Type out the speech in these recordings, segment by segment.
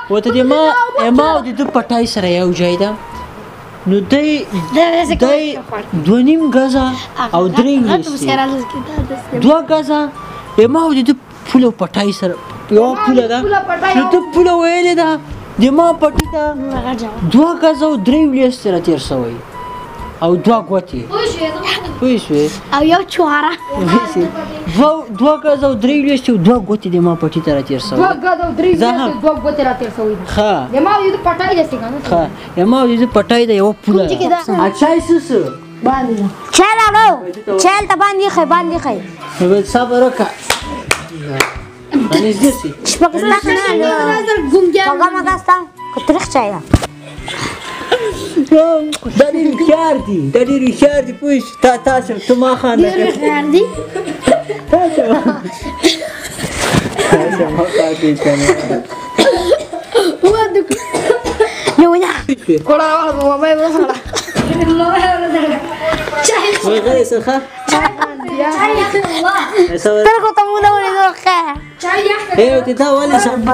وته دې ما او د پټای سره یو ځای ده نو دای 2.5 غزا او 3 2 غزا ما او د پولو پټای سره یو پوله ده نو ته پوله ویلې ده د ما پټی ته 2 غزا او 3 ولیس سره تیر شوی او 2 غوتی پوه او یو چواره 2 غزا او 3 ولیس 2 غوتی د ما پټی ته تیر شوی 2 غزا او 3 ولیس 2 غوتی را تیر شوی ها د ما د پټای ده څنګه ها ما د پټای ده یو پوله اچای سوسو باندې چل اړو چل ته باندې خې صبر وکړه نږدې سي شپږستا ګونګیا مګاستا کترخ چای دا ډېر هوښیار دي پوه شو تاسو ته ما خانده تاسو ما خاندې کنه کوړه موبایل وسره وای غلی څخه ترکو ته مونږ ولې دوخه ته دا ولې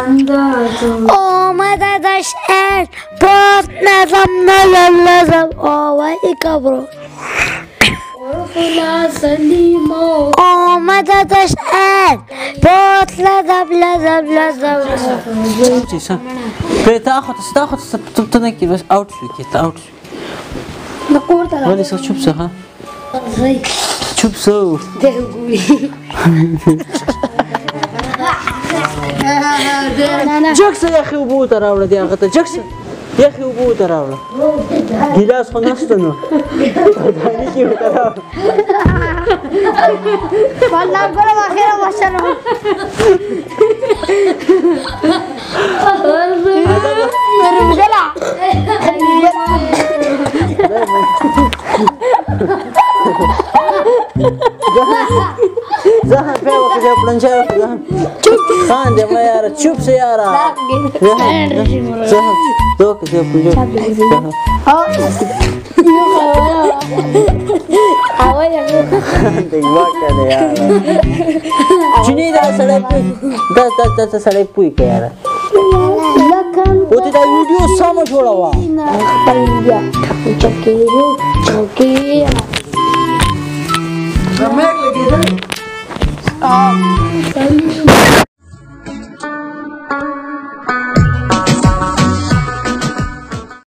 اومده د شعر پروت نظم نه لازم وای کبرو اومده د شعر پروت لازم تا خو ته نه کې بس اوټ شو کې ته اوټ شو ولې څه چوپ څه چوپ سو جکسه یخې اوبه ورته راوړه دې هغه ته جکسه یخې اوبه ورته راوړه ګیلاس خو نشته نو دانې کې ورته راوړه والله ګوره اخره ماشاءالله زهن په وخت کې پلنچا چوپ خان دې ما یار چوپ سه یار زهن دوک دې پوجا اوه دې واکه دې یار چني دا سړی دا سړی پوي کې یار او ته دا ویډیو سم جوړاوه چوکي زمګ لګیدل